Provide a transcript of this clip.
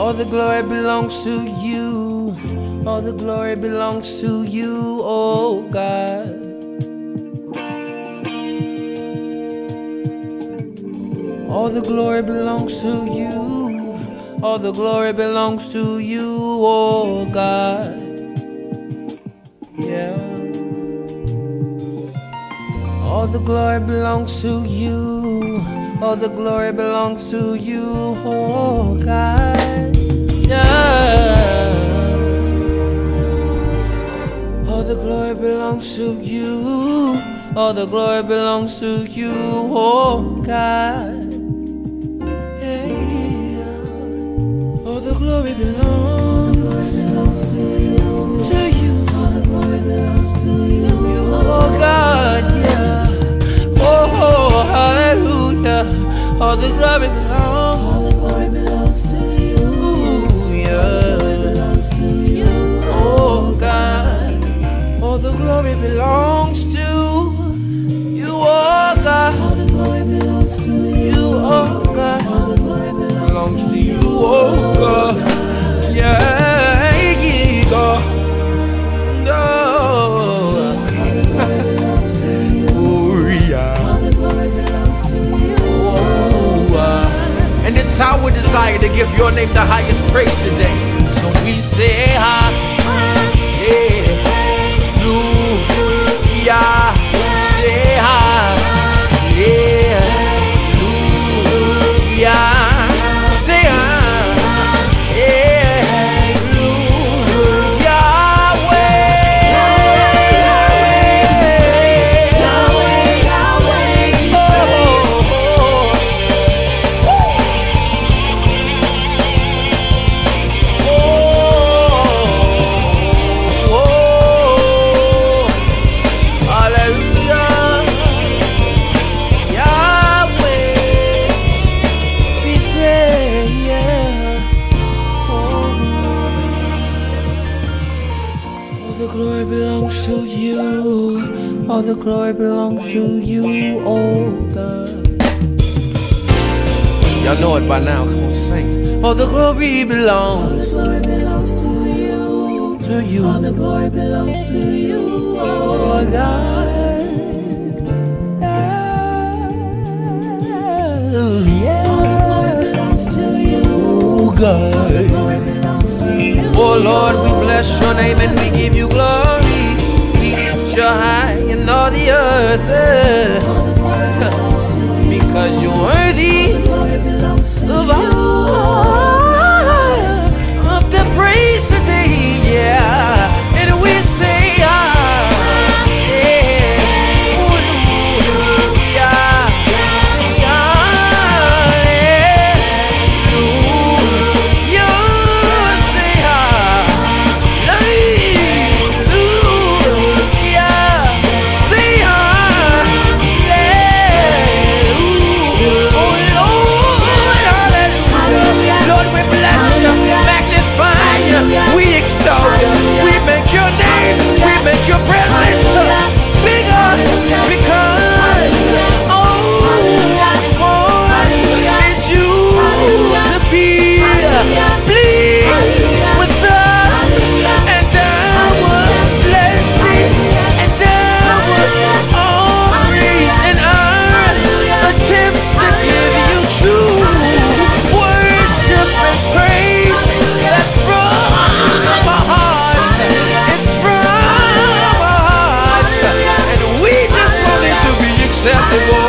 All the glory belongs to you. All the glory belongs to you, oh God. All the glory belongs to you. All the glory belongs to you, oh God. Yeah. All the glory belongs to you. All the glory belongs to you, oh God. Yeah. All the glory belongs to you. All the glory belongs to you, oh God. All the glory belongs to you. All the glory belongs to you. Oh God, yeah. Oh, hallelujah. All the glory belongs to you. Ooh, yeah. All the glory belongs to you. Oh God. All the glory belongs to you, oh God. All the glory belongs to you, oh God. All the glory belongs to you, oh God. Yeah, yeah, God. No. Oh, yeah. All the glory belongs to you. Oh, and it's our desire to give your name the highest praise today. So we say, hallelujah. Say hallelujah. Say all the glory belongs to you, oh God. Y'all know it by now, come on, sing. All the glory belongs to you, to you. All the glory belongs to you, oh God. Yeah. All the glory belongs to you, oh God. All the glory belongs to you. Oh Lord, we bless your name and we give you glory. You're high in all the earth, because you're worthy of all of the praise today, yeah. And we say, we extol you, we make your name, we make your presence bigger, because it's you to be pleased with us, and our blessing, and our offerings, and our attempts to give you true worship and praise. That's from our hearts, it's from our hearts, and we just want it to be acceptable.